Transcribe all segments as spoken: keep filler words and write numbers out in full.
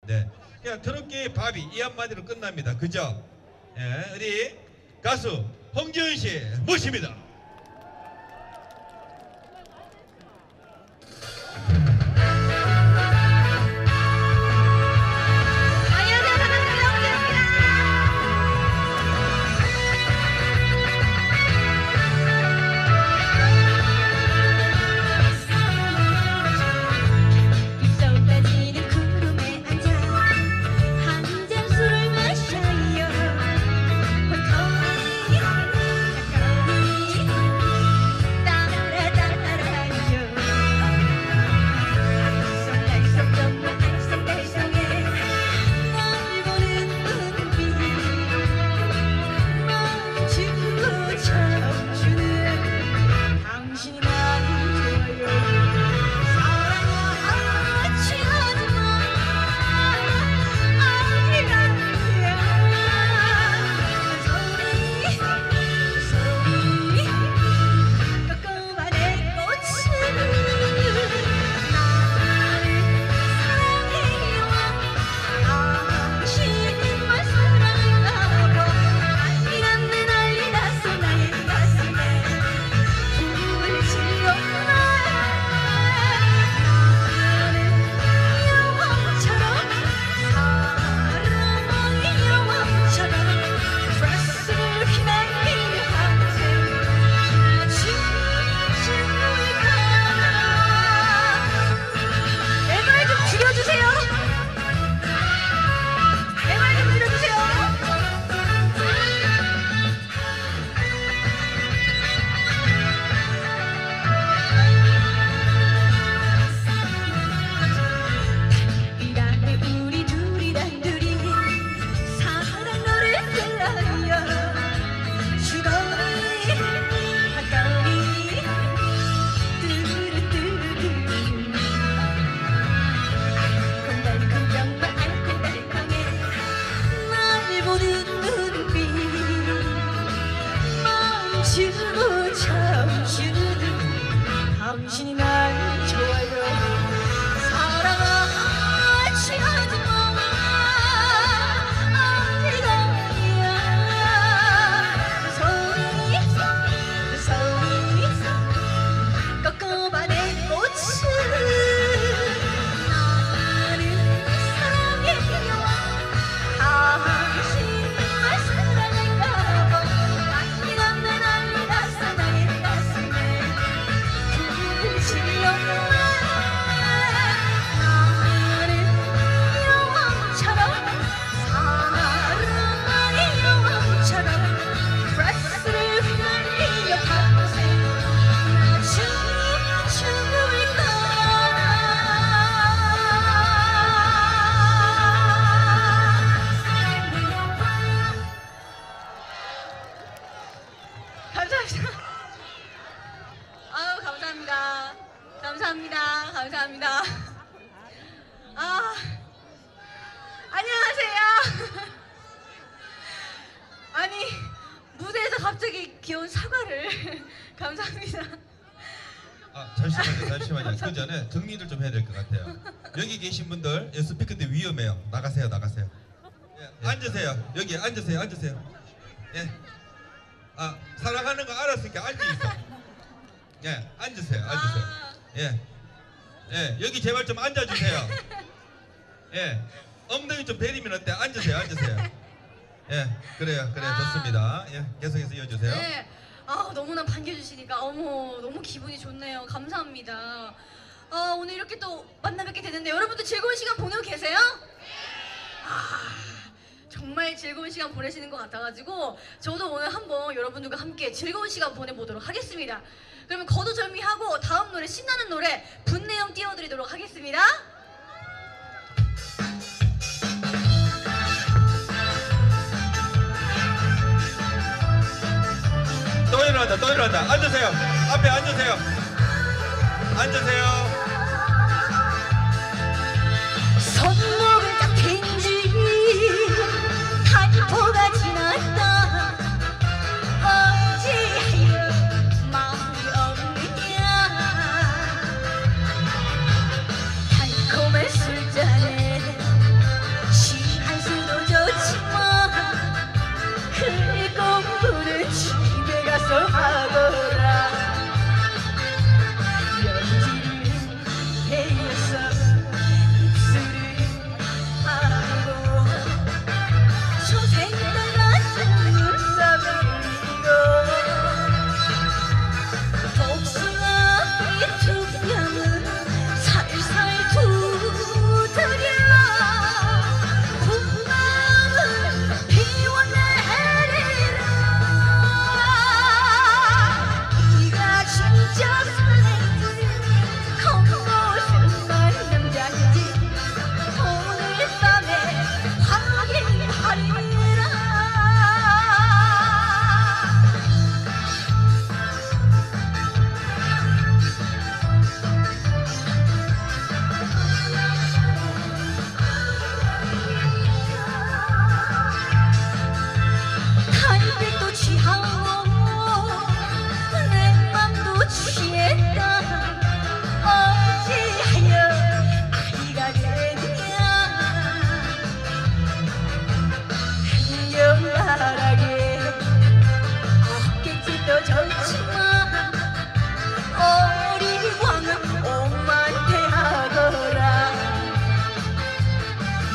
네, 그냥 트롯계의 바비 이 한마디로 끝납니다. 그죠? 예, 우리 가수 홍지은 씨 모십니다. 당신이 날 좋아요. 사랑하지 않지마 어디가야 소리 소리 꺾어봐 내 꽃을 나를 사랑해요. 당신만 사랑할까봐 난리가 내 난리 났어 나의 가슴에 나는 영왕처럼 사랑의 영왕처럼 프레스를 휘날리며 밤새 나 춤추을 거야. 감사합니다. 아유 감사합니다. 감사합니다. 감사합니다. 아 안녕하세요. 아니 무대에서 갑자기 귀여운 사과를 감사합니다. 아 잠시만요, 잠시만요. 그 전에 정리를 좀 해야 될 것 같아요. 여기 계신 분들 스피커인데 위험해요. 나가세요, 나가세요. 예, 앉으세요. 여기 앉으세요, 앉으세요. 예. 아 사랑하는 거 알았으니까 앉아 있어. 예, 앉으세요, 앉으세요. 아, 예, 예, 여기 제발 좀 앉아주세요. 예, 엉덩이 좀 베리면 어때? 앉으세요, 앉으세요. 예, 그래요, 그래요, 아. 좋습니다. 예, 계속해서 이어주세요. 네. 아 너무나 반겨주시니까 어머 너무 기분이 좋네요. 감사합니다. 아 오늘 이렇게 또 만나 뵙게 되는데 여러분도 즐거운 시간 보내고 계세요? 아 정말 즐거운 시간 보내시는 것 같아가지고 저도 오늘 한번 여러분들과 함께 즐거운 시간 보내보도록 하겠습니다. 그러면 거두절미하고 다음 노래 신나는 노래 분내음 띄워드리도록 하겠습니다. 또 일어난다, 또 일어난다. 앉으세요. 앞에 앉으세요. 앉으세요. 손목을 딱 댄지 단포가 지났다. 어찌하여 마음이 없느냐. 달콤한 술잔에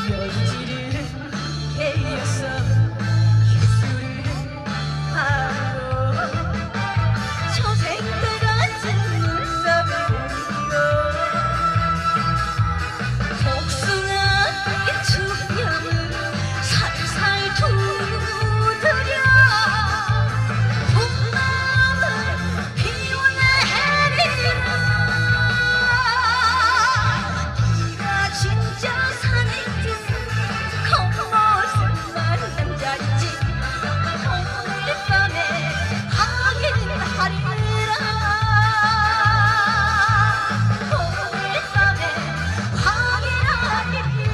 며칠을 깨어서 입술을 하고 초생때 같은 눈썹을 그리고 복숭아의 투명을 살살 두드려 봄마음을 피워내리라. 네가 진짜 사내지 겉모습만 남자인지 오늘 밤에 확인하리라. 오늘 밤에 확인하리라.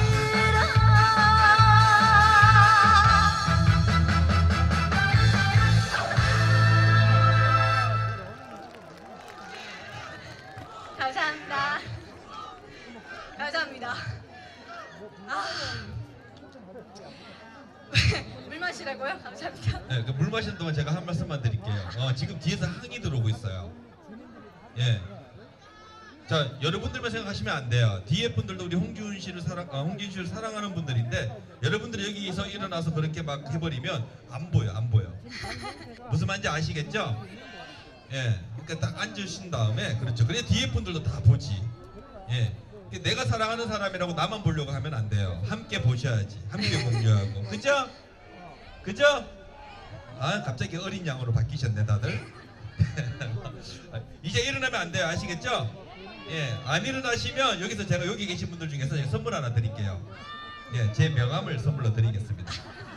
감사합니다. 감사합니다. 아. 물 마시라고요? 감사합니다. 네, 그 물 마시는 동안 제가 한 말씀만 드릴게요. 어, 지금 뒤에서 항이 들어오고 있어요. 예. 자, 여러분들만 생각하시면 안 돼요. 뒤에 분들도 우리 홍지훈 씨를 사랑, 아, 홍지훈 씨를 사랑하는 분들인데 여러분들이 여기서 일어나서 그렇게 막 해버리면 안 보여, 안 보여. 무슨 말인지 아시겠죠? 예. 그러니까 딱 앉으신 다음에 그렇죠. 그래 뒤에 분들도 다 보지. 예. 내가 사랑하는 사람이라고 나만 보려고 하면 안 돼요. 함께 보셔야지. 함께 공유하고. 그죠? 그죠? 아, 갑자기 어린 양으로 바뀌셨네 다들. 이제 일어나면 안 돼요. 아시겠죠? 예. 안 일어나시면 여기서 제가 여기 계신 분들 중에서 선물 하나 드릴게요. 예. 제 명함을 선물로 드리겠습니다.